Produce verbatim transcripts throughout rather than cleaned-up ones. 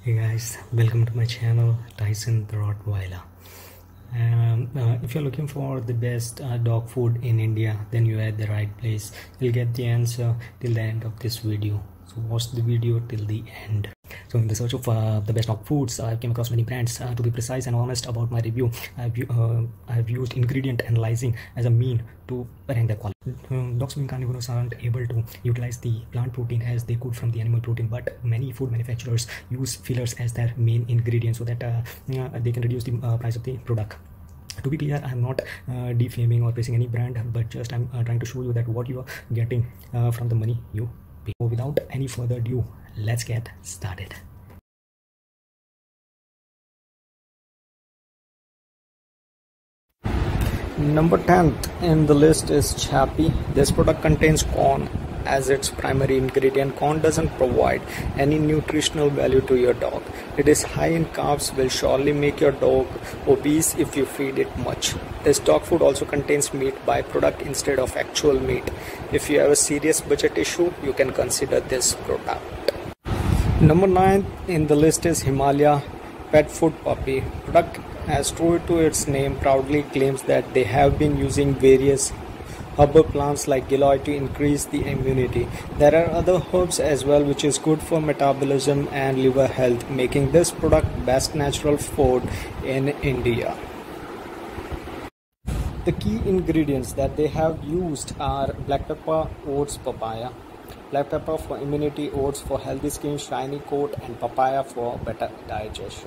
Hey guys, welcome to my channel Tyson the Rottweiler. Um, uh, if you're looking for the best uh, dog food in India, then you're at the right place. You'll get the answer till the end of this video. So watch the video till the end. So in the search of uh, the best dog foods, I came across many brands. Uh, to be precise and honest about my review, I've, uh, I've used ingredient analyzing as a mean to rank their quality. Um, dogs being carnivorous aren't able to utilize the plant protein as they could from the animal protein, but many food manufacturers use fillers as their main ingredient so that uh, uh, they can reduce the uh, price of the product. To be clear, I'm not uh, defaming or praising any brand, but just I'm uh, trying to show you that what you are getting uh, from the money you pay. So without any further ado, let's get started. Number tenth in the list is Chappy. This product contains corn as its primary ingredient. Corn doesn't provide any nutritional value to your dog. It is high in carbs, will surely make your dog obese if you feed it much. This dog food also contains meat byproduct instead of actual meat. If you have a serious budget issue, you can consider this product. Number nine in the list is Himalaya Pet Food Puppy. Product, as true to its name, proudly claims that they have been using various herbal plants like giloy to increase the immunity. There are other herbs as well which is good for metabolism and liver health, making this product best natural food in India. The key ingredients that they have used are black pepper, oats, papaya. Black pepper for immunity, oats for healthy skin, shiny coat, and papaya for better digestion.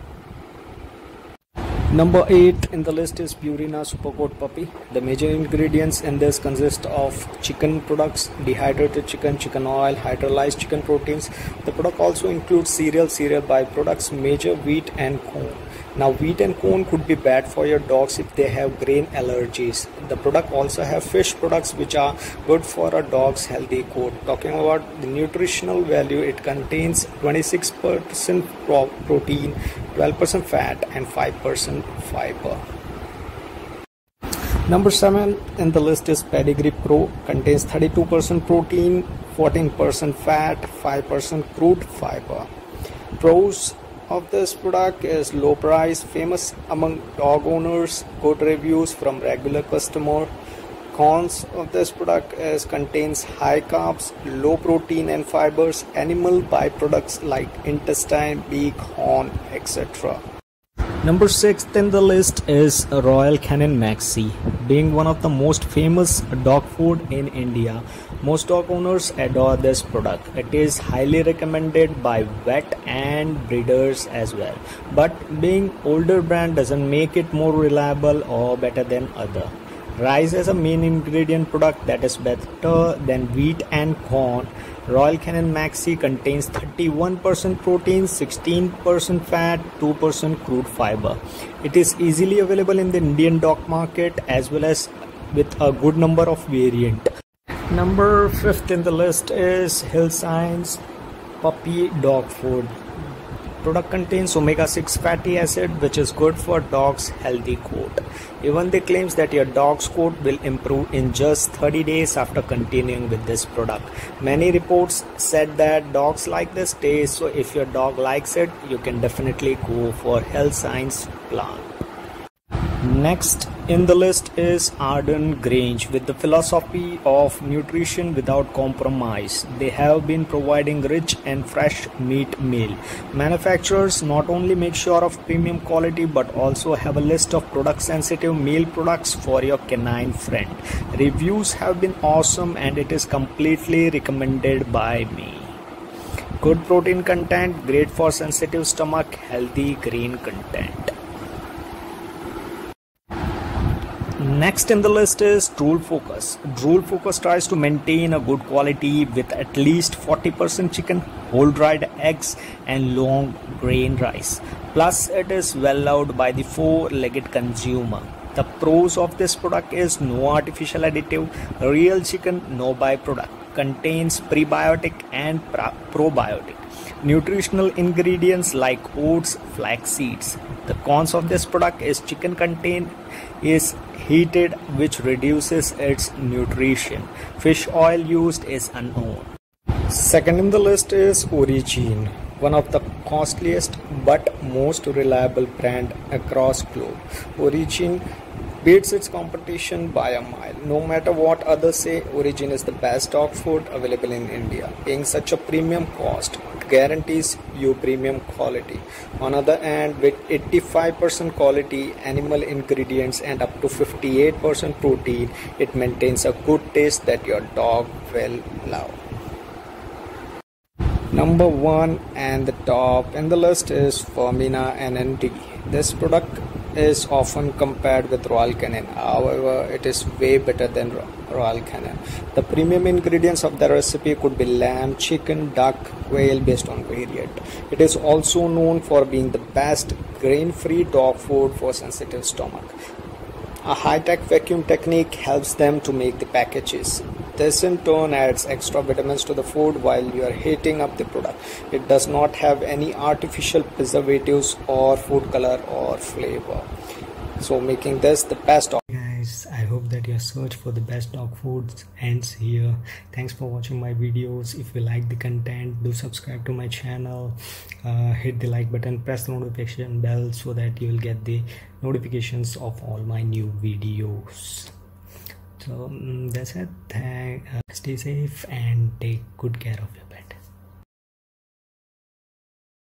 Number eight in the list is Purina Supercoat Puppy. The major ingredients in this consist of chicken products, dehydrated chicken, chicken oil, hydrolyzed chicken proteins. The product also includes cereal, cereal byproducts, major wheat and corn. Now wheat and corn could be bad for your dogs if they have grain allergies. The product also have fish products which are good for a dog's healthy coat. Talking about the nutritional value, it contains twenty-six percent protein, twelve percent fat and five percent fiber. Number seven in the list is Pedigree Pro. Contains thirty-two percent protein, fourteen percent fat, five percent crude fiber. Pros of this product is low price, famous among dog owners, good reviews from regular customer. Cons of this product is contains high carbs, low protein and fibers, animal byproducts like intestine, beak, horn, et cetera. Number sixth in the list is Royal Canin Maxi. Being one of the most famous dog food in India, most dog owners adore this product. It is highly recommended by vet and breeders as well. But being older brand doesn't make it more reliable or better than other. Rice is a main ingredient product that is better than wheat and corn. Royal Canin Maxi contains thirty-one percent protein, sixteen percent fat, two percent crude fiber. It is easily available in the Indian dog market as well as with a good number of variants. Number fifth in the list is Hillsine's Puppy Dog Food. Product contains omega six fatty acid which is good for dog's healthy coat. Even they claims that your dog's coat will improve in just thirty days after continuing with this product. Many reports said that dogs like this taste, so if your dog likes it, you can definitely go for Hillsine's plant. Next in the list is Arden Grange. With the philosophy of nutrition without compromise, they have been providing rich and fresh meat meal. Manufacturers not only make sure of premium quality but also have a list of product sensitive meal products for your canine friend. Reviews have been awesome and it is completely recommended by me. Good protein content, great for sensitive stomach, healthy grain content. Next in the list is Drool Focus. Drool Focus tries to maintain a good quality with at least forty percent chicken, whole dried eggs and long grain rice. Plus it is well loved by the four-legged consumer. The pros of this product is no artificial additive, real chicken, no byproduct, contains prebiotic and probiotic. Nutritional ingredients like oats, flax seeds. The cons of this product is chicken contain is heated which reduces its nutrition. Fish oil used is unknown. Second in the list is Origin. one of the costliest but most reliable brand across globe. Origin beats its competition by a mile. No matter what others say, Origin is the best dog food available in India. Paying such a premium cost guarantees you premium quality. On the other hand, with eighty-five percent quality animal ingredients and up to fifty-eight percent protein, it maintains a good taste that your dog will love. Number one and the top in the list is Firmina N N D. This product is often compared with Royal Canin. However, it is way better than Royal Canin. The premium ingredients of the recipe could be lamb, chicken, duck, quail based on variant. It is also known for being the best grain-free dog food for sensitive stomach. A high-tech vacuum technique helps them to make the packages. This in turn adds extra vitamins to the food while you are heating up the product. It does not have any artificial preservatives or food color or flavor, so making this the best dog. Guys, I hope that your search for the best dog foods ends here. Thanks for watching my videos. If you like the content, do subscribe to my channel, uh, hit the like button, press the notification bell so that you will get the notifications of all my new videos. So um, that's it. Thank, uh, stay safe and take good care of your pet.